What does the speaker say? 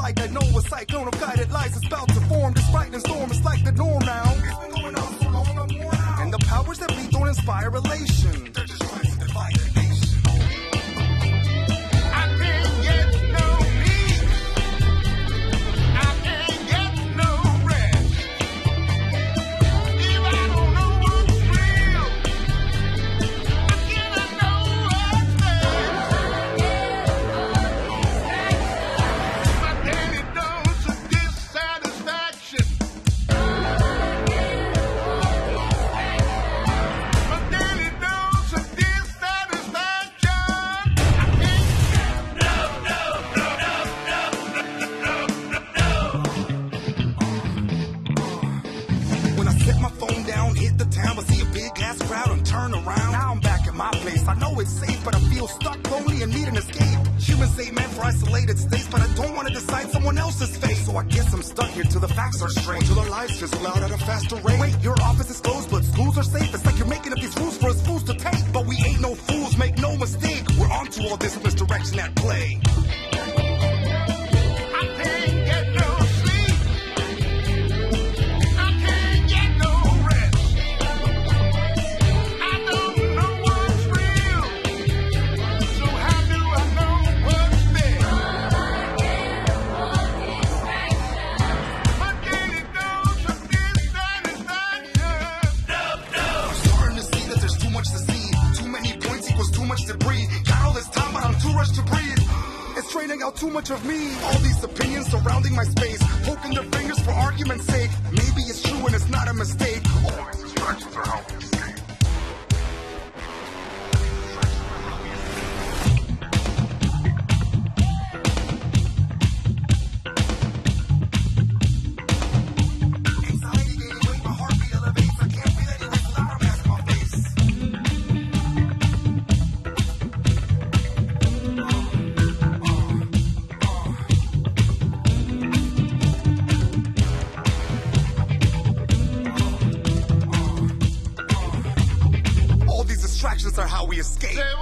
light, I know a cyclone of guided lights is about to form. This frightening storm is like the norm now. It's been going on so long, I'm worn out. And the powers that be don't inspire elation. They're just trying to divide the nation. It's safe, but I feel stuck, lonely, and need an escape. Humans say meant for isolated states, but I don't want to decide someone else's fate. So I guess I'm stuck here till the facts are straight, till our lives fizzle out at a faster rate. Wait, your office is closed, but schools are safe. It's like you're making up these rules for us fools to take. But we ain't no fools, make no mistake. We're onto all this misdirection at play. Out too much of me. All these opinions surrounding my space, poking their fingers for argument's sake. Maybe it's true and it's not a mistake. All these distractions are how we escape. Are how we escape.